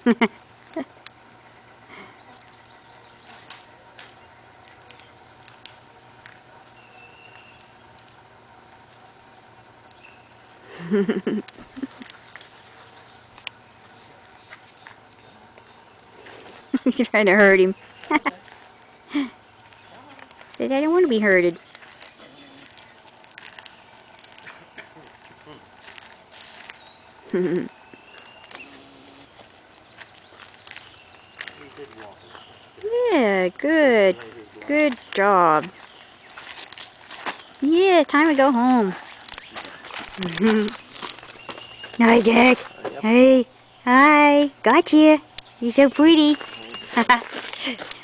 You're trying to hurt him. Said I don't want to be hurted. Yeah, good. Good job. Yeah, time to go home. Hi, Jack. Hey. Hi. Got you. You're so pretty.